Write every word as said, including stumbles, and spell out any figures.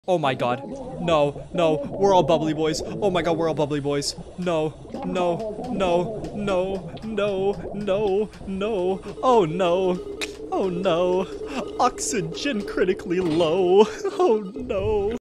Oh my god. No, no, we're all bubbly boys. Oh my god, we're all bubbly boys. No, no, no, no, no, no, no. Oh no. Oh no. Oxygen critically low. Oh no.